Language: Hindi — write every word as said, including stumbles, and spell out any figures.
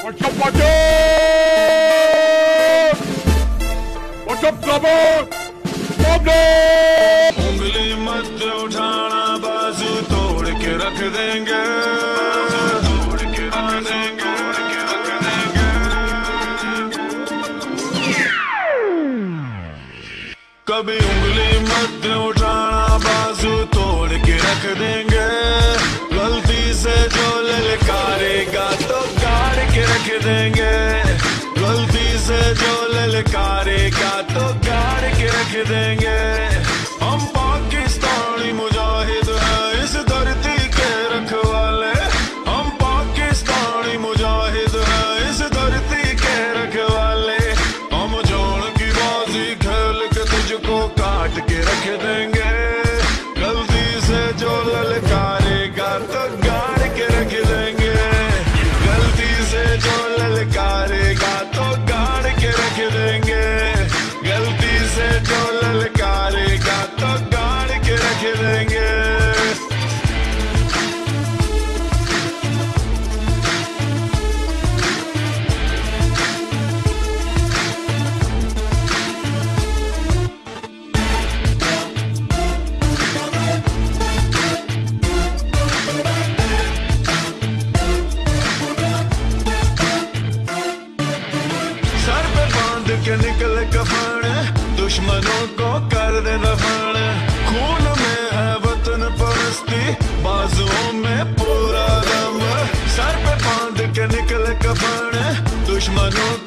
What's up, Martin? What's up, Clubber? उंगली मत उठाना, बाजू तोड़ के रख देंगे, तोड़ के रख देंगे, रख देंगे। कभी उंगली मत उठाना, बाजू तोड़ के रख देंगे। गलती से जो ललकारेगा तो गाड़ के रख देंगे, गलती से जो ललकारेगा तो गाड़ के रख देंगे। हम पाकिस्तानी मुजाहिद हैं, इस धरती के रखवाले। हम पाकिस्तानी मुजाहिद हैं, इस धरती के रखवाले। हम जान की बाजी खेल के तुझको काट के रख देंगे। गलती से जो ललकारेगा तो गाड़ के रख देंगे, गलती से जो ललकारेगा तो गाड़ के रख देंगे, गलती से जो ललकारेगा तो गाड़ के रख देंगे। सर पे बांध के निकल कफन, दुश्मनों को कर दे दफन। खून में है वतन परस्ती, बाजुओं में पूरा दम। सर पे बांध के निकल कफन, दुश्मनों